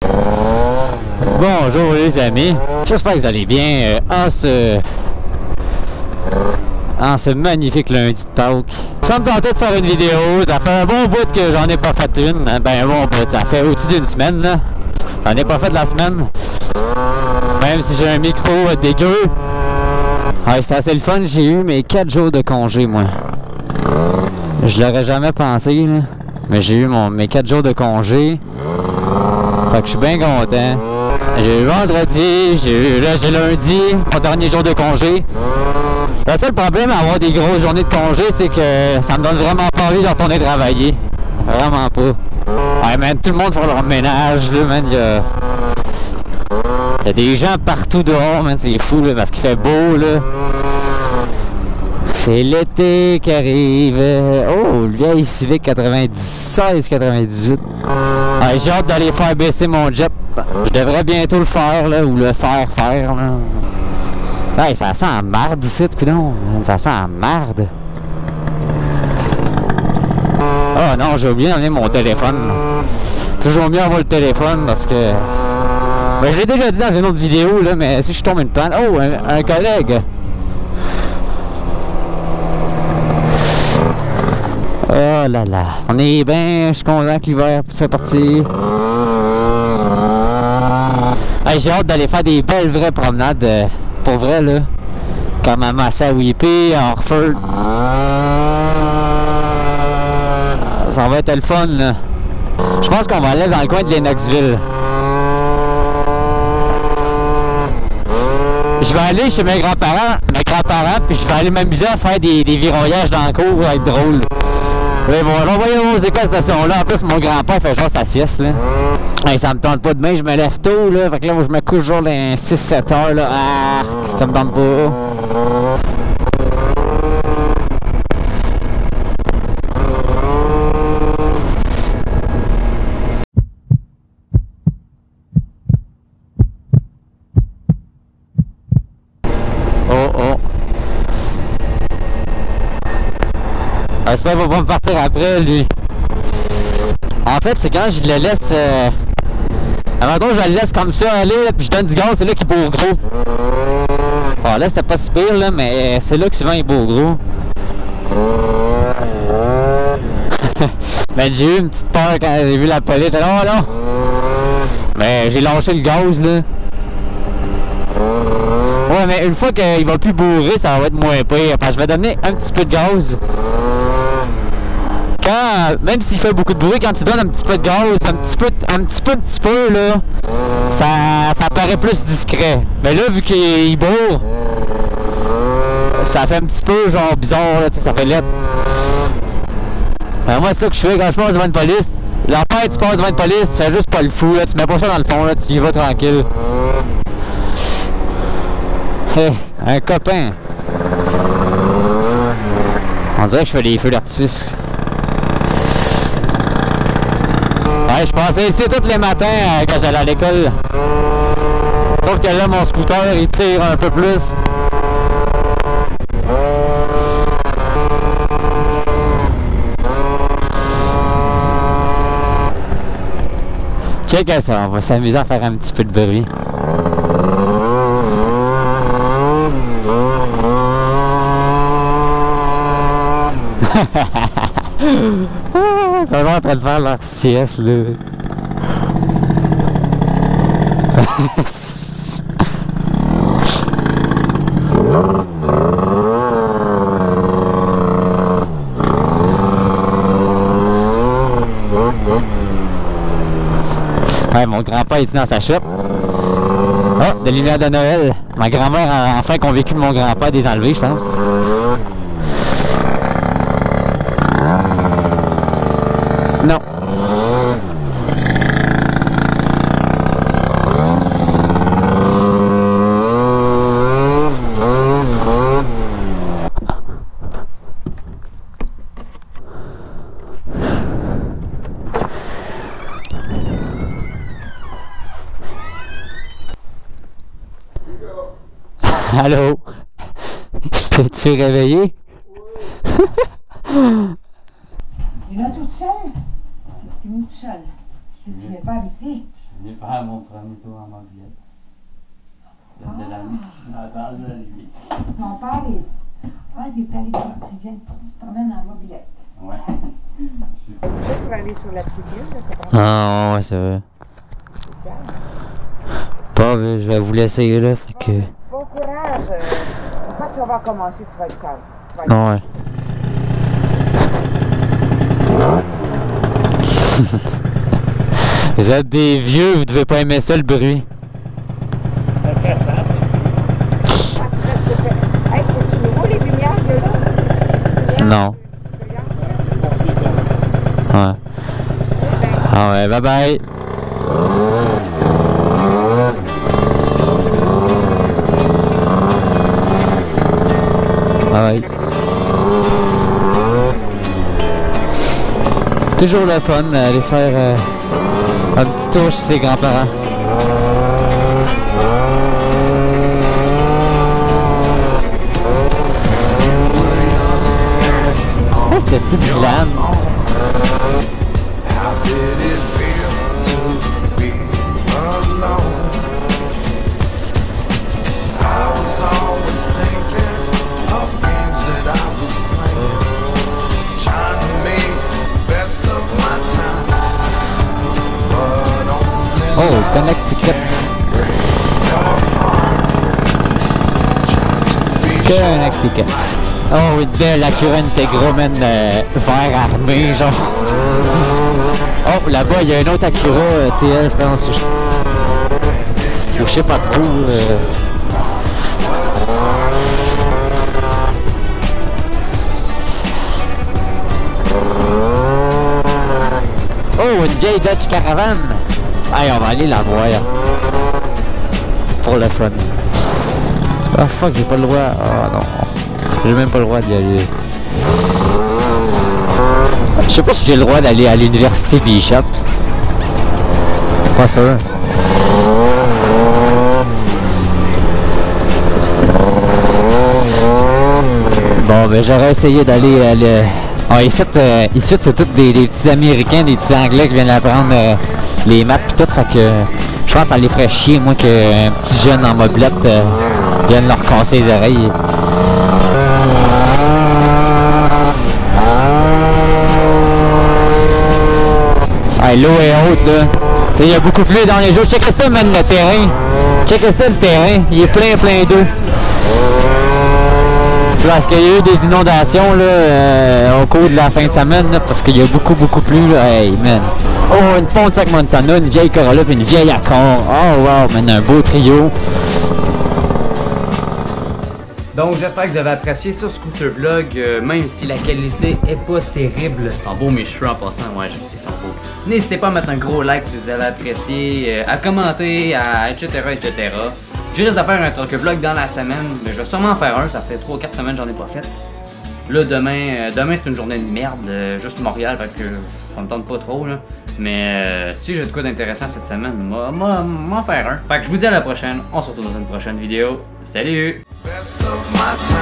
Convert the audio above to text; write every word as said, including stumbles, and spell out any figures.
Bonjour les amis, j'espère que vous allez bien euh, en ce en ce magnifique lundi de Pâques. Ça me tentait de faire une vidéo, ça fait un bon bout que j'en ai pas fait une, ben un bon bout, ça fait au-dessus d'une semaine là. J'en ai pas fait de la semaine, même si j'ai un micro euh, dégueu. Ouais, c'était assez le fun, j'ai eu mes quatre jours de congé moi. Je l'aurais jamais pensé là, mais j'ai eu mon, mes quatre jours de congé. Fait que je suis bien content. J'ai eu vendredi, j'ai eu là, j'ai lundi, mon dernier jour de congé. Le seul problème à avoir des grosses journées de congé, c'est que ça me donne vraiment pas envie de retourner travailler. Vraiment pas. Ouais, man, tout le monde fait leur ménage, là, man. Il y a... y a des gens partout dehors, man, c'est fou, là, parce qu'il fait beau, là. C'est l'été qui arrive. Oh, le vieil Civic quatre-vingt-seize quatre-vingt-dix-huit. Ouais, j'ai hâte d'aller faire baisser mon jet. Je devrais bientôt le faire, là, ou le faire faire, là. Ouais, ça sent la marde ici, coudonc. Ça sent la marde. Oh non, j'ai oublié d'amener mon téléphone. Toujours mieux avoir le téléphone parce que... Ben, je l'ai déjà dit dans une autre vidéo, là, mais si je tombe une panne... Oh, un, un collègue! Oh là là, on est bien, je suis content que l'hiver soit parti. Hey, j'ai hâte d'aller faire des belles vraies promenades, euh, pour vrai là. Comme à Massawippi, à Orford. Ça va être le fun là. Je pense qu'on va aller dans le coin de Lennoxville. Je vais aller chez mes grands-parents, mes grands-parents, puis je vais aller m'amuser à faire des, des vironnages dans le cours, ça va être drôle. Mais bon, là, voyons, c'est quoi cette station-là? En plus, mon grand-père fait genre sa sieste, là. Hey, ça me tente pas demain, je me lève tôt, là. Fait que là, moi, je me couche genre les six sept heures, là. Ah, ça me tente pas. Oh, oh. J'espère qu'il va pas me partir après, lui. En fait, c'est quand je le laisse... Euh... Avant je le laisse comme ça aller, là, puis je donne du gaz, c'est là qu'il bourre gros. Bon, là, c'était pas si pire, là, mais c'est là que souvent il bourre gros. Mais j'ai eu une petite peur quand j'ai vu la police. J'ai dit, oh non! Mais j'ai lâché le gaz, là. Ouais, mais une fois qu'il va plus bourrer, ça va être moins pire. Parce que je vais donner un petit peu de gaz. Quand, même s'il fait beaucoup de bruit, quand tu donnes un petit peu de gaz, un petit peu, un petit peu, un petit peu, là, ça, ça paraît plus discret. Mais là, vu qu'il bourre, ça fait un petit peu genre bizarre, là, tu sais, ça fait lettre. Ben, moi, c'est ça que je fais quand je passe devant une police. L'affaire, tu passes devant une police, tu fais juste pas le fou, là, tu mets pas ça dans le fond, là, tu y vas tranquille. Hé, hey, un copain. On dirait que je fais des feux d'artifice. Ouais, je passais ici tous les matins euh, quand j'allais à l'école. Sauf que là, mon scooter, il tire un peu plus. Check ça, on va s'amuser à faire un petit peu de bruit. Ils sont en train de faire leur sieste, là. Ouais, mon grand-père est dans sa shop. Oh, des lumières de Noël. Ma grand-mère a enfin convaincu mon grand-père de les enlever, je pense. Non. Allô? Je t'ai-tu réveillé? Et là, toute seule? T'es où toute seule? Tu viens pas ici? Je vais faire mon premier tour en mobilette. Ah. De l'année. Attends, je lui. Ton père est. Ah, t'es allé quand tu viens, tu te promènes en mobilette. Ouais. Juste pour aller sur la petite île, là, c'est pas Ah, ouais, c'est vrai. spécial. Pas, je vais vous laisser là, fait que. Bon courage. euh, Une fois que tu vas voir commencer, tu vas être calme. Tu vas être... Non, ouais. Vous êtes des vieux, vous devez pas aimer ça le bruit. Ah, c'est parce que fait- Hey, c'est-tu nouveau les lumières qu'il y a là? Non. Ouais. Ah ouais, bye bye. Bye bye. C'est toujours le fun d'aller faire euh, un petit tour chez ses grands-parents. Ah, c'était-tu Dylan? Oh, Connecticut. Connecticut. Oh, oui, de la Acura Integro, man, euh, vert armé, genre. Oh, là-bas, il y a un autre Acura euh, T L, je pense. Je je sais pas trop. Euh... Oh, une vieille Dodge Caravan. Allez, on va aller la voir. Pour le fun. Ah oh, fuck, j'ai pas le droit. Oh non. J'ai même pas le droit d'y aller. Je sais pas si j'ai le droit d'aller à l'université Bishop. Pas sûr. Bon, ben j'aurais essayé d'aller à le... Oh, ici, euh, ici c'est tous des, des petits Américains, des petits Anglais qui viennent apprendre euh, les maths pis tout, fait que je pense que ça les ferait chier, moi, qu'un petit jeune en mobilette euh, vienne leur casser les oreilles. Ah, l'eau est haute, là. Tu sais, il y a beaucoup plus dans les jours. Checkez ça, man, le terrain. Checkez ça, le terrain. Il est plein, plein d'eau. Tu vois, parce qu'il y a eu des inondations, là, euh, au cours de la fin de semaine, là, parce qu'il y a beaucoup, beaucoup plus, là. Hey, man. Oh, une Pontiac Montana, une vieille Corolla, puis une vieille Accord. Oh, wow, man, un beau trio. Donc j'espère que vous avez apprécié ce scooter vlog, euh, même si la qualité est pas terrible. Ils sont beaux mes cheveux en passant, ouais je sais qu'ils sont beaux. N'hésitez pas à mettre un gros like si vous avez apprécié, euh, à commenter, à etc etc. Je risque de faire un truc vlog dans la semaine, mais je vais sûrement en faire un, ça fait trois quatre semaines que j'en ai pas fait. Là demain, euh, demain c'est une journée de merde, euh, juste Montréal, fait que ça me tente pas trop là. Mais euh, si j'ai de quoi d'intéressant cette semaine, moi m'en faire un. Fait que je vous dis à la prochaine, on se retrouve dans une prochaine vidéo. Salut! Best of my time.